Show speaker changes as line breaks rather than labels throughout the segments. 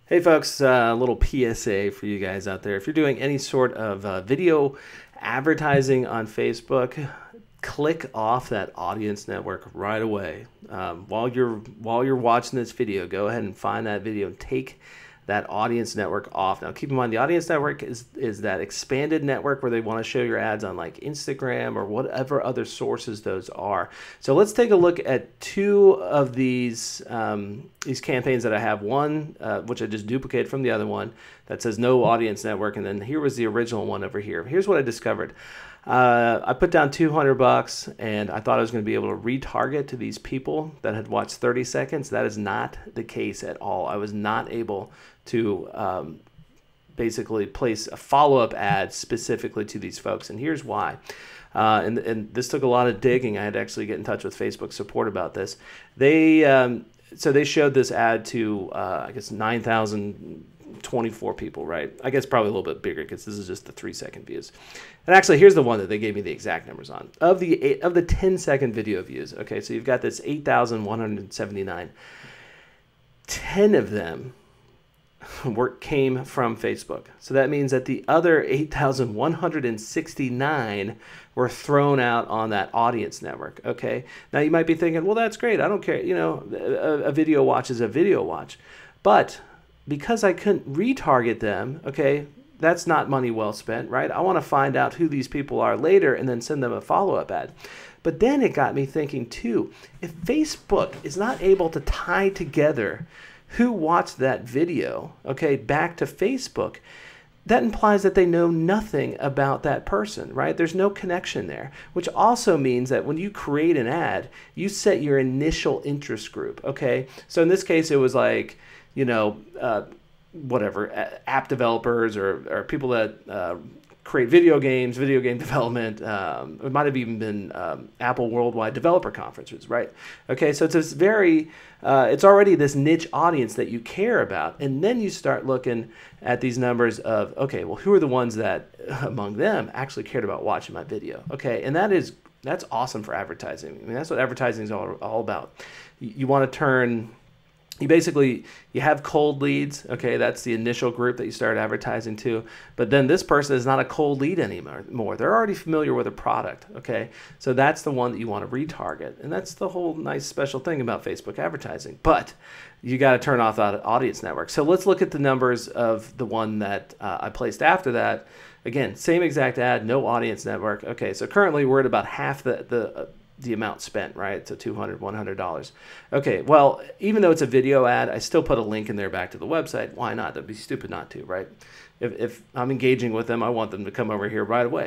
Hey folks, a little PSA for you guys out there. If you're doing any sort of video advertising on Facebook, click off that audience network right away. While you're watching this video, go ahead and find that video and take that audience network off. Now keep in mind the audience network is that expanded network where they want to show your ads on like Instagram or whatever other sources those are. So let's take a look at two of these campaigns that I have. One which I just duplicated from the other one that says no audience network, and then here was the original one over here. Here's what I discovered. I put down $200 and I thought I was going to be able to retarget to these people that had watched 30 seconds. That is not the case at all. I was not able to basically place a follow-up ad specifically to these folks, and here's why. And this took a lot of digging. I had to actually get in touch with Facebook support about this. So they showed this ad to I guess 9,024 people, right? I guess probably a little bit bigger because this is just the 3-second views. And actually, here's the one that they gave me the exact numbers on. Of the 10-second video views, okay, so you've got this 8,179. 10 of them came from Facebook. So that means that the other 8,169 were thrown out on that audience network, okay? Now you might be thinking, well, that's great. I don't care. You know, a video watch is a video watch. But because I couldn't retarget them, okay, that's not money well spent, right? I want to find out who these people are later and then send them a follow-up ad. But then it got me thinking too, if Facebook is not able to tie together who watched that video, okay, back to Facebook, that implies that they know nothing about that person, right? There's no connection there, which also means that when you create an ad, you set your initial interest group, okay? So in this case, it was like, you know, whatever, app developers or people that create video game development. It might have even been Apple Worldwide Developer Conferences, right? Okay, so it's this it's already this niche audience that you care about, and then you start looking at these numbers of, okay, well, who are the ones that among them actually cared about watching my video? Okay, and that's awesome for advertising. I mean, that's what advertising is all about. You want to turn. You have cold leads, okay, that's the initial group that you start advertising to, but then this person is not a cold lead anymore. They're already familiar with a product, okay? So that's the one that you want to retarget, and that's the whole nice special thing about Facebook advertising, but you got to turn off that audience network. So let's look at the numbers of the one that I placed after that. Again, same exact ad, no audience network. Okay, so currently we're at about half the amount spent, right? So $200, $100. Okay, well, even though it's a video ad, I still put a link in there back to the website. Why not? That'd be stupid not to, right? If I'm engaging with them, I want them to come over here right away.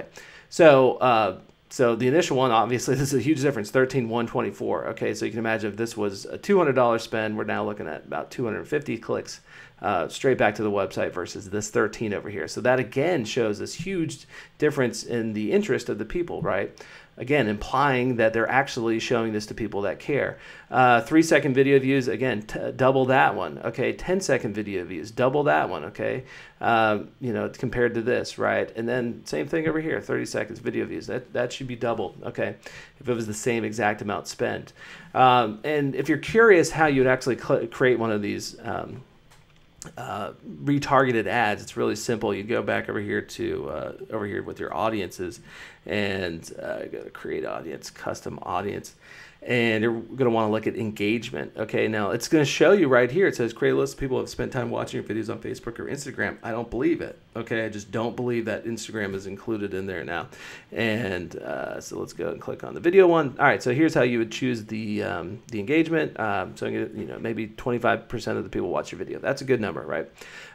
So the initial one, obviously, this is a huge difference, 13,124. Okay, so you can imagine if this was a $200 spend, we're now looking at about 250 clicks straight back to the website versus this 13 over here. So that again shows this huge difference in the interest of the people, right? Again, implying that they're actually showing this to people that care. 3-second video views, again, double that one. Okay, 10-second video views, double that one. Okay, you know, compared to this, right? And then same thing over here, 30 seconds video views. That should be doubled. Okay, if it was the same exact amount spent. And if you're curious how you'd actually create one of these retargeted ads, it's really simple. You go back over here to over here with your audiences and go to create audience, custom audience, and you're going to want to look at engagement. Okay, now it's going to show you right here. It says create a list of people who have spent time watching your videos on Facebook or Instagram. I don't believe it. Okay, I just don't believe that Instagram is included in there now. And so let's go and click on the video one. All right, so here's how you would choose the engagement. So you know, maybe 25% of the people watch your video. That's a good number, right?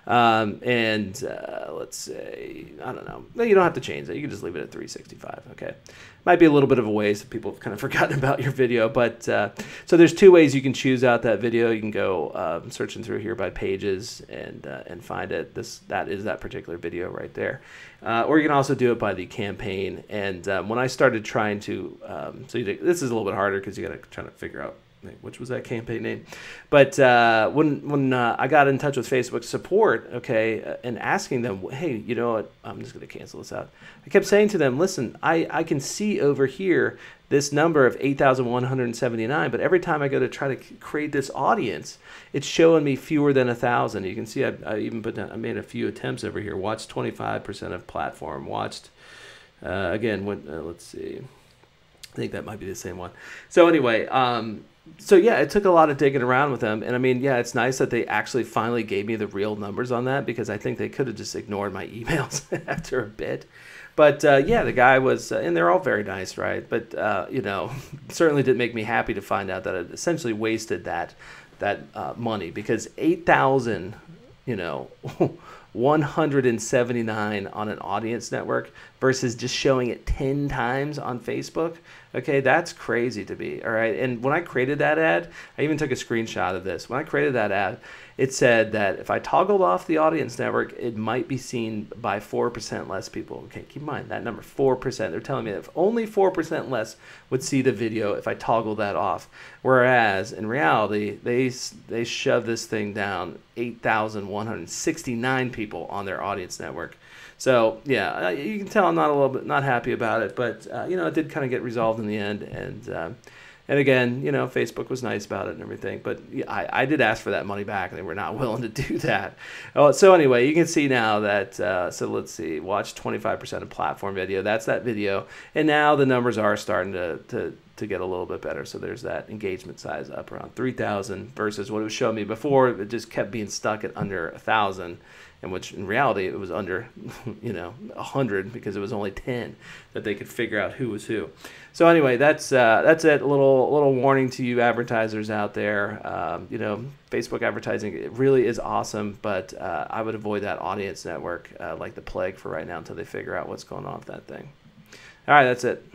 Let's say, I don't know, you don't have to change that. You can just leave it at 365. Okay, might be a little bit of a waste if people have kind of forgotten about your video, but so there's two ways you can choose out that video. You can go searching through here by pages and find it. That is that particular video right there, or you can also do it by the campaign. And when I started trying to, this is a little bit harder because you got to try to figure out which was that campaign name? But when I got in touch with Facebook support, okay, and asking them, hey, you know what? I'm just going to cancel this out. I kept saying to them, listen, I can see over here this number of 8,179, but every time I go to try to create this audience, it's showing me fewer than 1,000. You can see I even I made a few attempts over here. Watched 25% of platform. Watched again. Let's see. I think that might be the same one. So anyway, so yeah, it took a lot of digging around with them. And I mean, yeah, it's nice that they actually finally gave me the real numbers on that, because I think they could have just ignored my emails after a bit. But yeah, the guy was, and they're all very nice, right? But you know, certainly didn't make me happy to find out that it essentially wasted that money, because 8,000, you know, 179 on an audience network versus just showing it 10 times on Facebook. Okay, that's crazy to me. All right. And when I created that ad, I even took a screenshot of this. When I created that ad, it said that if I toggled off the audience network, it might be seen by 4% less people. Okay, keep in mind that number, 4%. They're telling me that if only 4% less would see the video if I toggle that off. Whereas in reality, they shoved this thing down 8,169 people on their audience network. So yeah, you can tell I'm not happy about it, but you know, it did kind of get resolved in the end, and again, you know, Facebook was nice about it and everything, but I did ask for that money back, and they were not willing to do that. So anyway, you can see now that so let's see, watch 25% of platform video. That's that video, and now the numbers are starting to get a little bit better. So there's that engagement size up around 3,000 versus what it was showing me before. It just kept being stuck at under 1,000. In which in reality it was under, you know, 100, because it was only 10 that they could figure out who was who. So anyway, that's it. A little warning to you advertisers out there. You know, Facebook advertising, it really is awesome, but I would avoid that audience network like the plague for right now until they figure out what's going on with that thing. All right, that's it.